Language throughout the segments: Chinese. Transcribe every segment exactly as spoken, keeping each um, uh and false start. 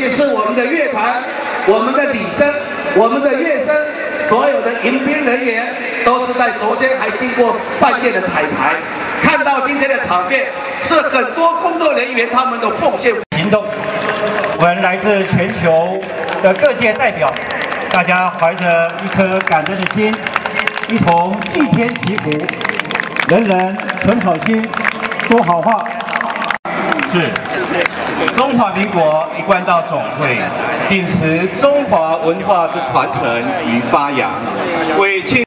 其是我们的乐团、我们的礼生、我们的乐生，所有的迎宾人员，都是在昨天还经过半夜的彩排，看到今天的场面，是很多工作人员他们的奉献行动。我们来自全球的各界代表，大家怀着一颗感恩的心，一同祭天祈福，人人存好心，说好话。是。 中华民国一贯道总会秉持中华文化之传承与发扬，为庆。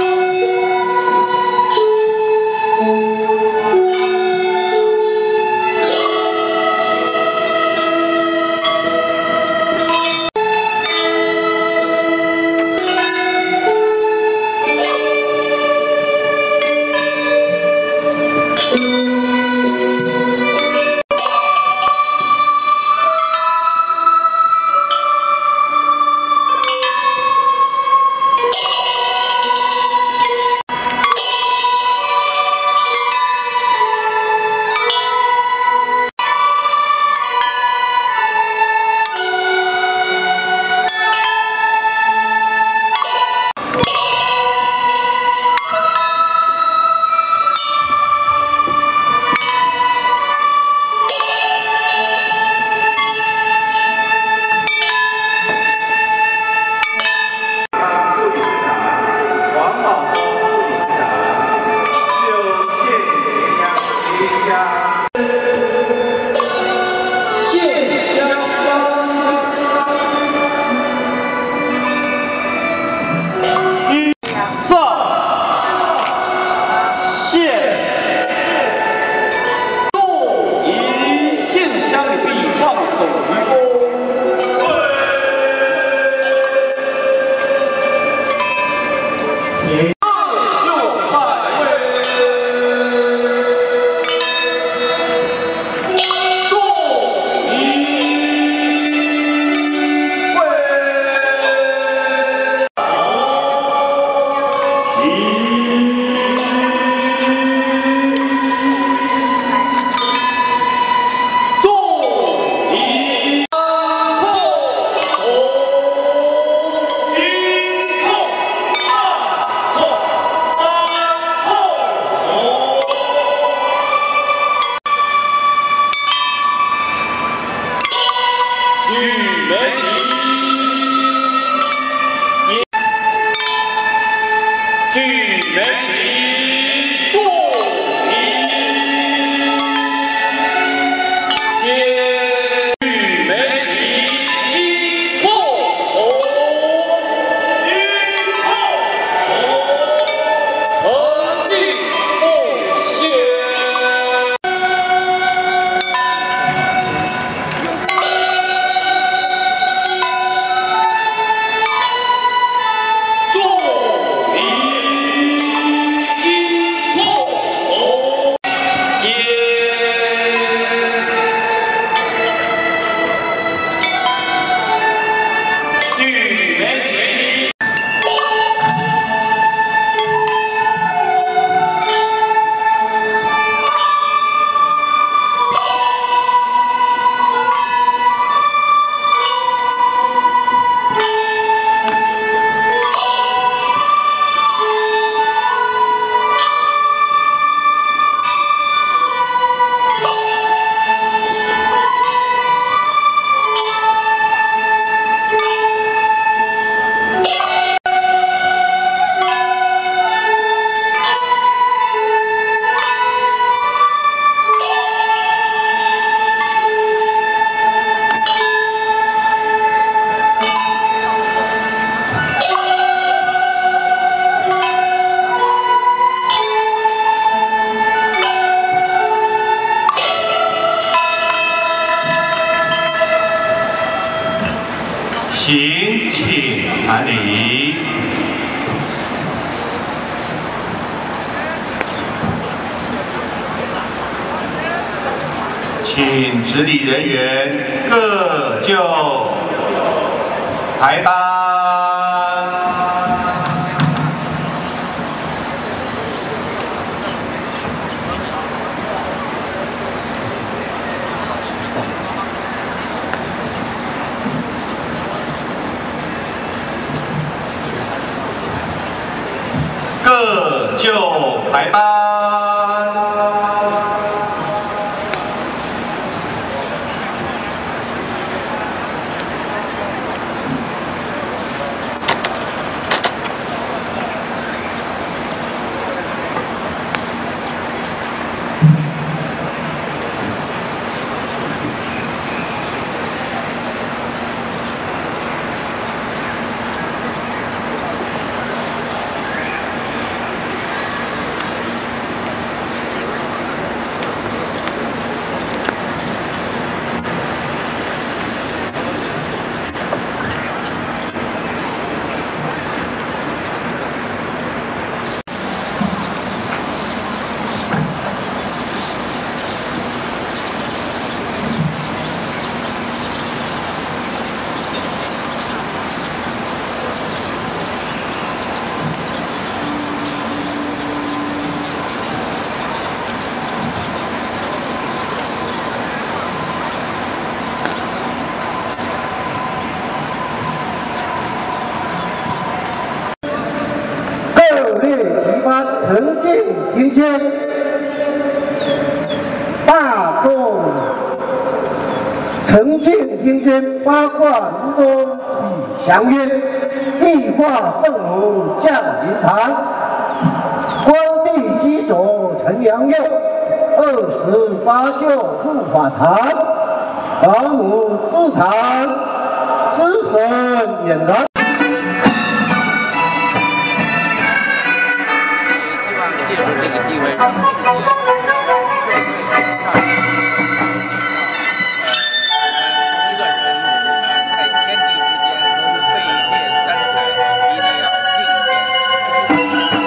行请安礼。请执礼人员各就排班。 排班。 陈静庭谦，大众陈静庭谦八卦炉中喜祥曰：异化圣母降临堂，光帝基佐陈良佑，二十八宿入法堂，老母祠堂，知神俨然。 借助这个地位，让世界、社会、看，呃，一个人呃在天地之间位列三才，一定要敬天。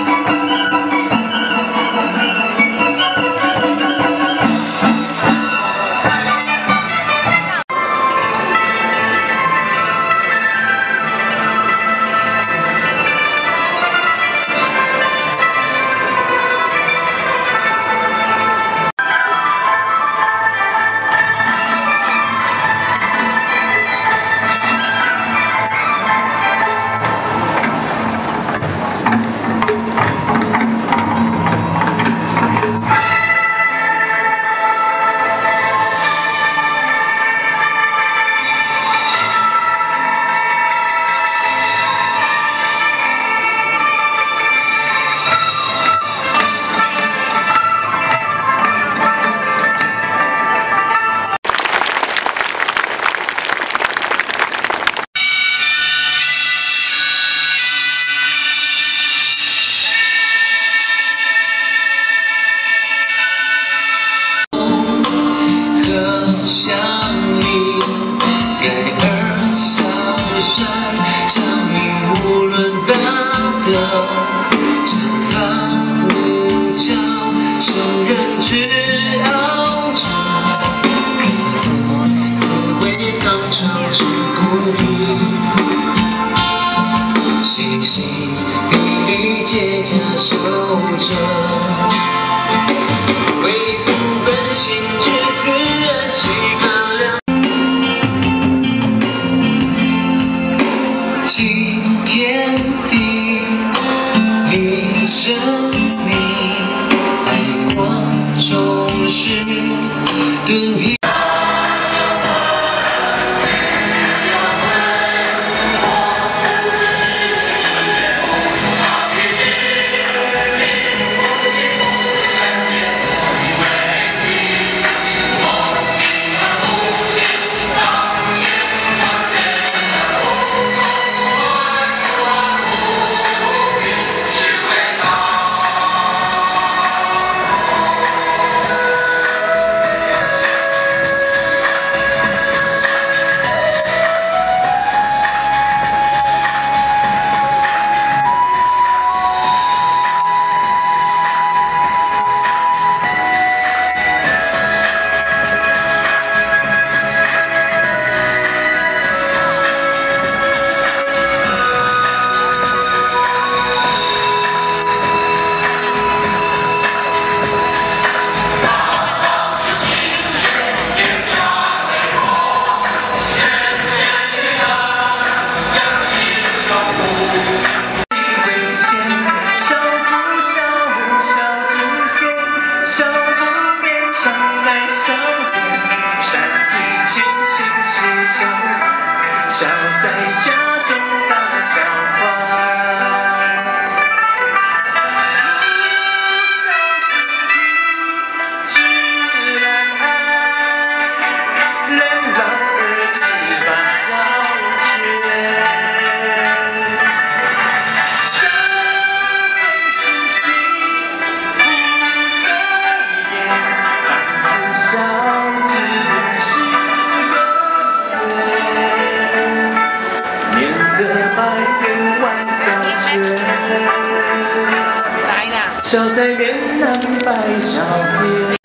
守在人南白小天。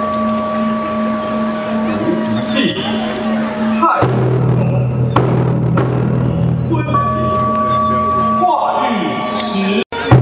无极记，太坤喜，化育时。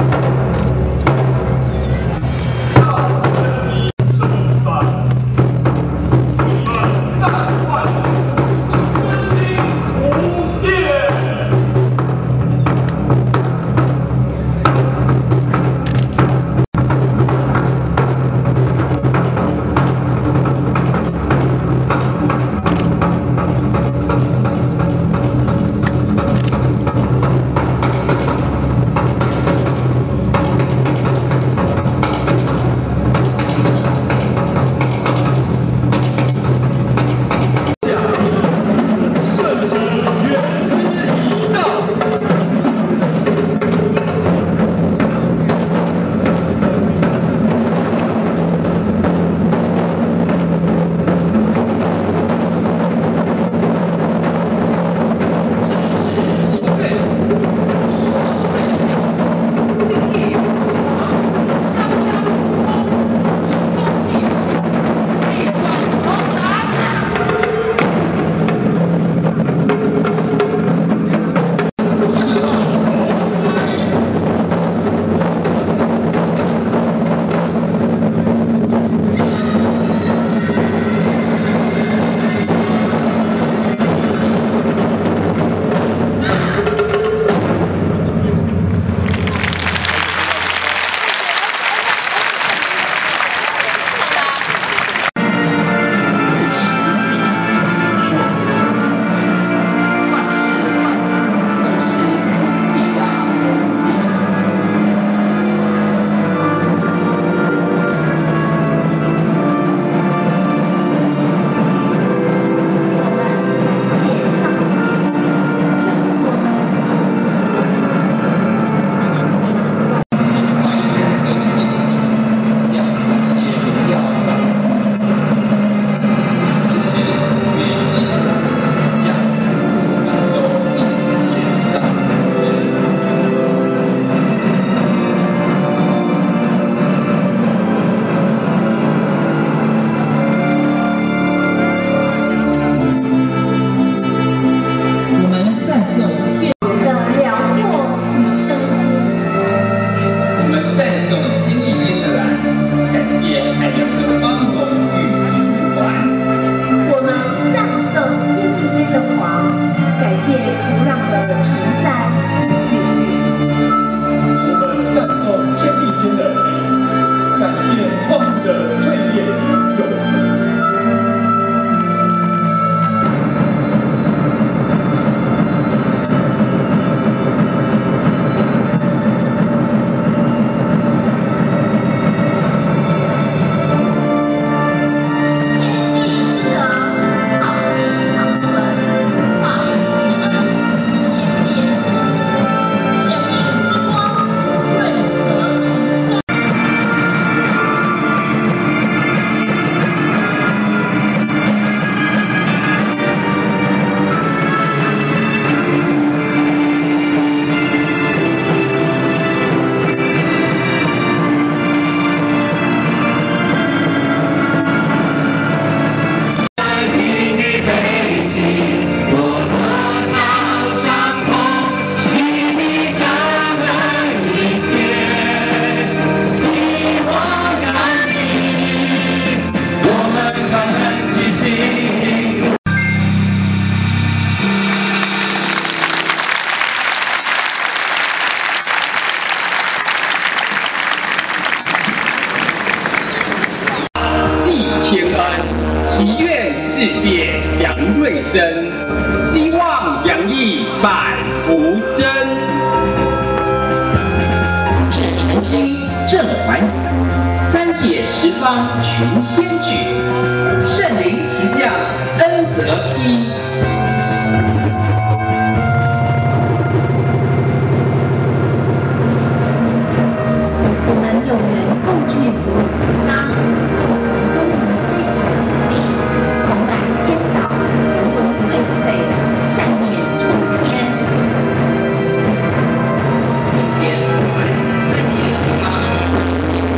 世界祥瑞生，希望洋溢百福真。 镇诚心镇环，三界十方群仙聚，圣灵齐降恩泽一。我们有人共聚福沙。 今天我们三界十方。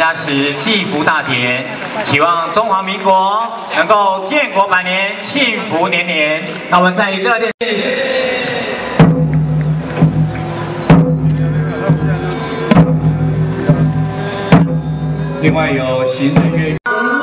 加持祭福大典，希望中华民国能够建国百年，幸福年年。那我们在热烈。 另外有行政院。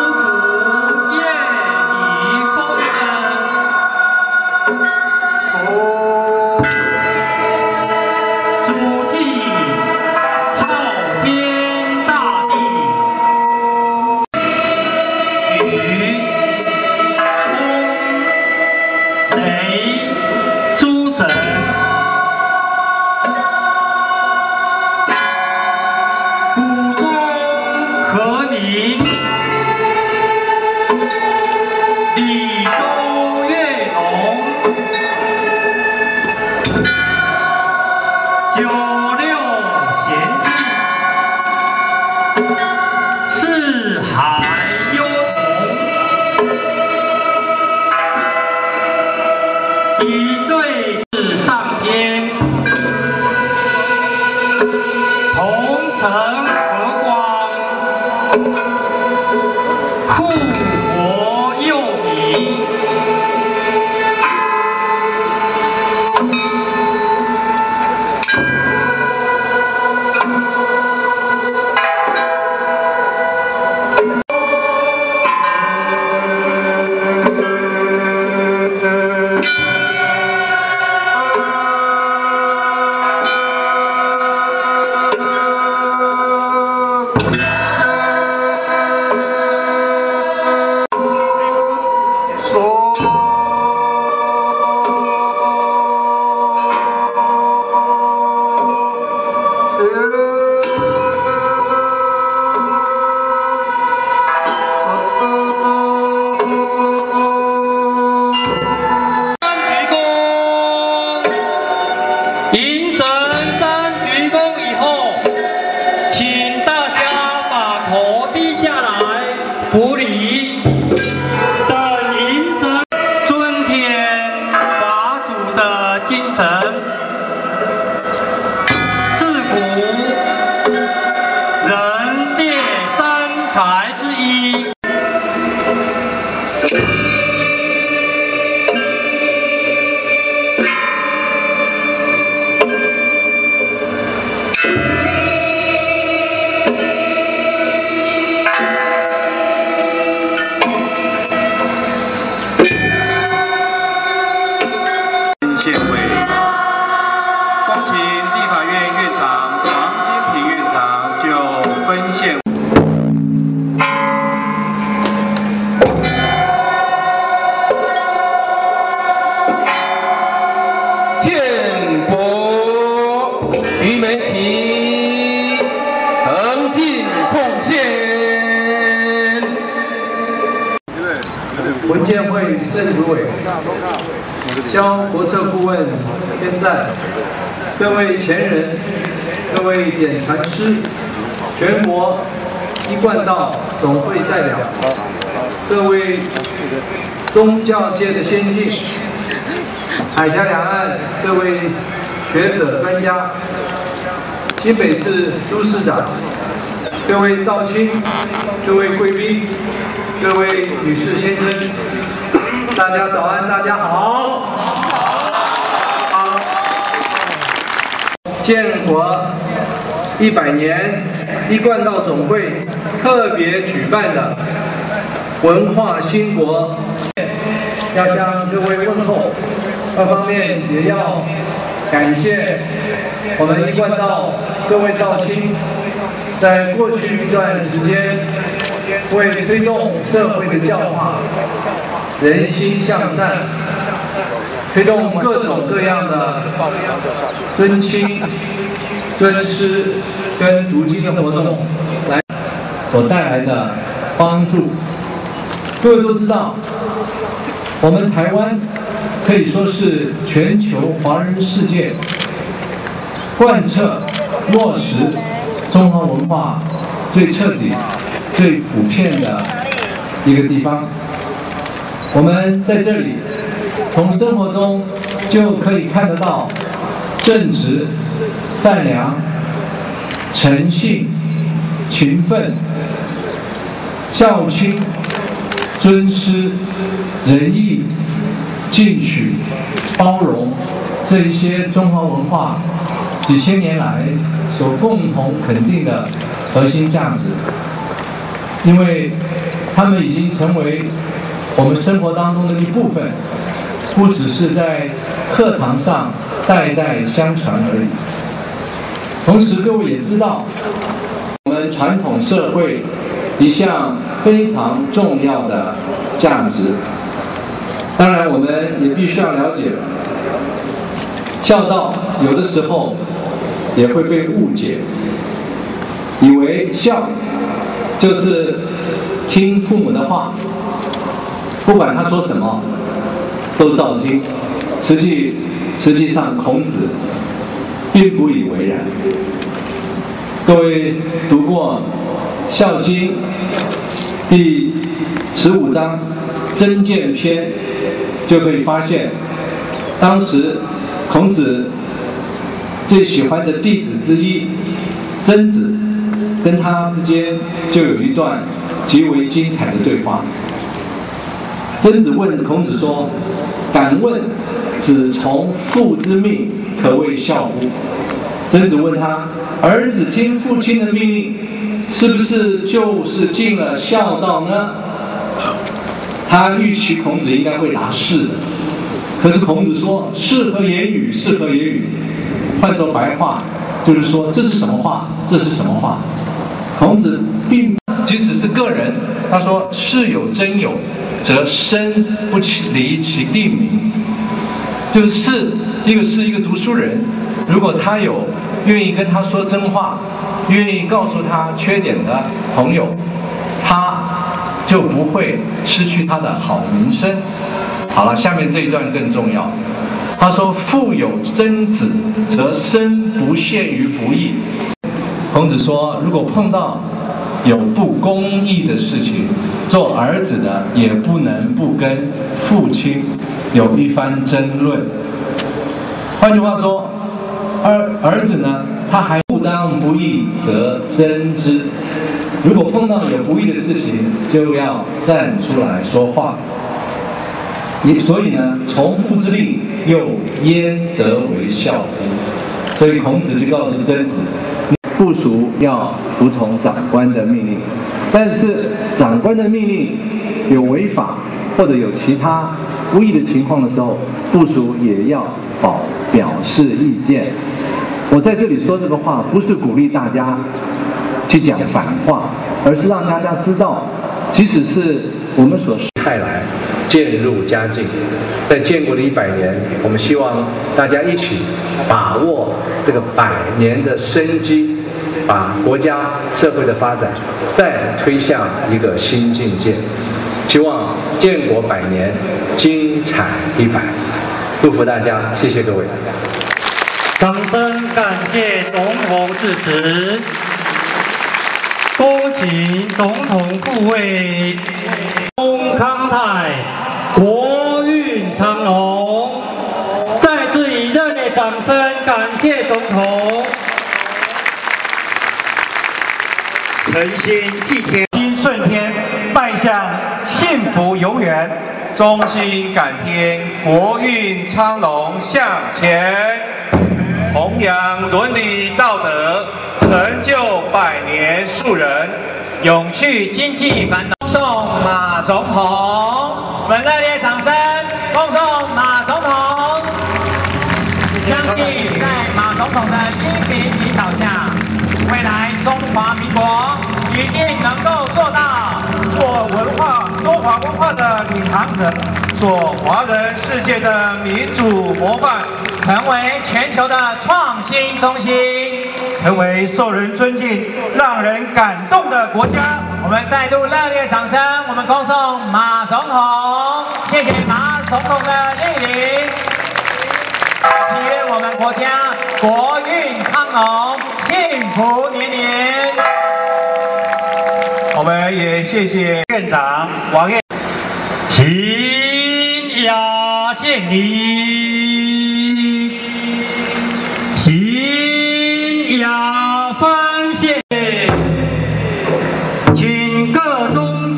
文建会盛主委、萧国策顾问天赞，各位前人、各位典传师、全国一贯道总会代表、各位宗教界的先进、海峡两岸各位学者专家、新北市朱市长、各位道亲、各位贵宾。 各位女士、先生，大家早安，大家好。好。建国一百年一贯道总会特别举办的文化兴国，要向各位问候。二方面也要感谢我们一贯道各位道亲，在过去一段时间。 为推动社会的教化、人心向善，推动各种各样的尊亲、尊师跟读经的活动，来所带来的帮助。各位都知道，我们台湾可以说是全球华人世界贯彻落实中华文化最彻底。 最普遍的一个地方，我们在这里从生活中就可以看得到正直、善良、诚信、勤奋、 孝亲、尊师、仁义、进取、包容这一些中华文化几千年来所共同肯定的核心价值，因为他们已经成为我们生活当中的一部分，不只是在课堂上代代相传而已。同时，各位也知道，我们传统社会一项非常重要的价值。当然，我们也必须要了解，孝道有的时候也会被误解，以为孝就是听父母的话，不管他说什么都照听。实际实际上，孔子并不以为然。各位读过《孝经》第十五章曾建篇，就可以发现，当时孔子最喜欢的弟子之一曾子，跟他之间就有一段极为精彩的对话。曾子问孔子说：“敢问子从父之命，可谓孝乎？”曾子问他：“儿子听父亲的命令，是不是就是尽了孝道呢？”他预期孔子应该会答是的，可是孔子说：“是何言语？是何言语？”换作白话，就是说这是什么话？这是什么话？孔子并即使是个人，他说：“事有真有，则身不离其地名。”就是一个是一个读书人，如果他有愿意跟他说真话，愿意告诉他缺点的朋友，他就不会失去他的好名声。好了，下面这一段更重要。他说：“父有真子，则身不陷于不义。”孔子说，如果碰到有不公义的事情，做儿子的也不能不跟父亲有一番争论。换句话说，儿儿子呢，他还不当不义，则争之。如果碰到有不义的事情，就要站出来说话。也所以呢，从父之令，又焉得为孝乎？所以孔子就告诉曾子，部属要服从长官的命令，但是长官的命令有违法或者有其他不义的情况的时候，部属也要保表示意见。我在这里说这个话，不是鼓励大家去讲反话，而是让大家知道，即使是我们所派来渐入佳境，在建国的一百年，我们希望大家一起把握这个百年的生机，把国家社会的发展再推向一个新境界。希望建国百年，精彩一百。祝福大家，谢谢各位。 掌声感谢总统致辞。恭请总统护卫恭康泰、国运昌隆。再次以热烈掌声感谢总统。诚心祭天，心顺天，迈向幸福永远。 衷心感天，国运昌隆向前，弘扬伦理道德，成就百年树人， 永续经济繁荣。恭送马总统，我们热烈掌声恭送马总统。相信在马总统的英明领导下，未来中华民国一定能够做到做文化、中华文化的领航者， 做华人世界的民主模范， 成为全球的创新中心， 成为受人尊敬、让人感动的国家。 我们再度热烈掌声，我们恭送马总统，谢谢马总统的莅临，祈愿我们国家国运昌隆，幸福年年。 我们也谢谢院长王院。秦雅敬礼，秦雅翻谢，请各中。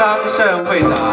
张胜会长。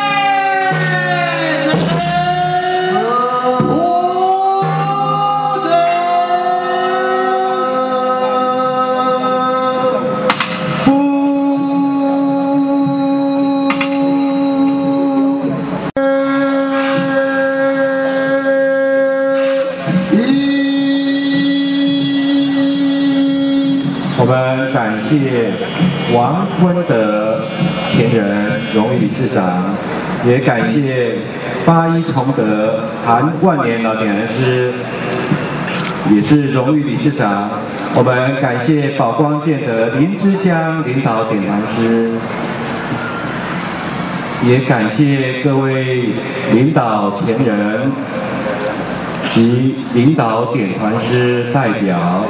我们感谢王坤德前人荣誉理事长，也感谢八一崇德韩万年老点燃师，也是荣誉理事长。我们感谢宝光建的林之香领导点燃师，也感谢各位领导前人及领导点团师代表。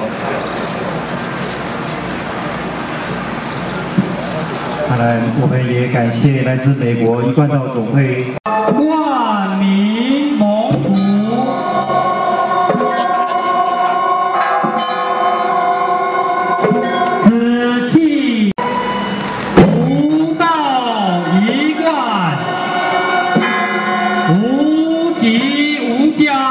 当然，我们也感谢来自美国一贯道总会万民蒙古，子继无道一贯，无极无疆。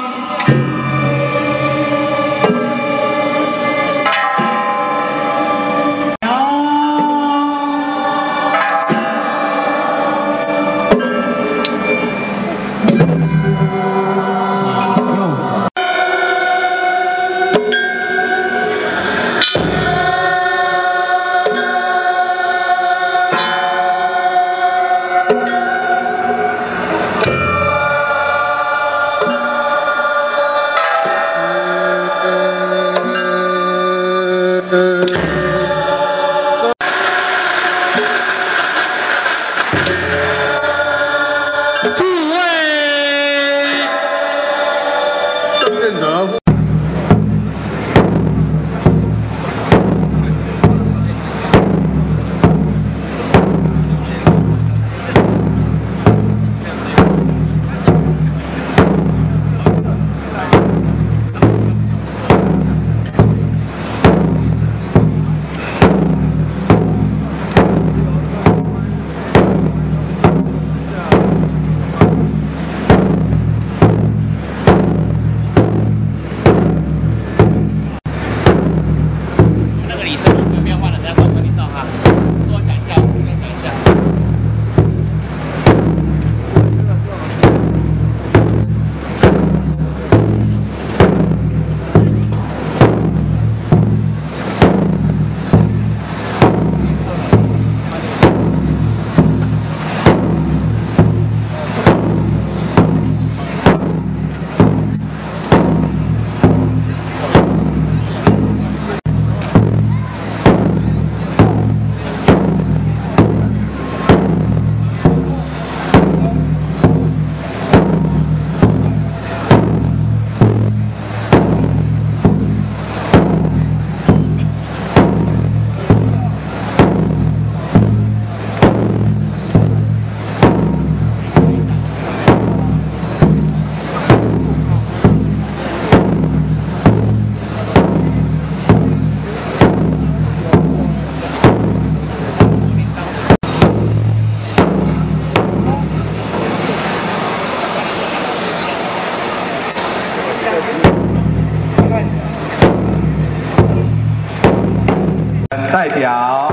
代表，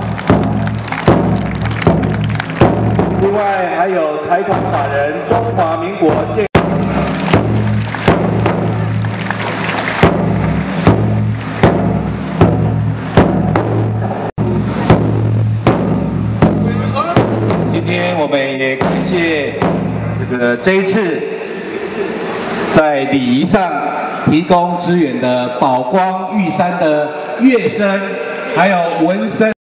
另外还有财团法人中华民国建。今天我们也感谢这个这一次在礼仪上提供支援的宝光玉山的乐声。 还有纹身。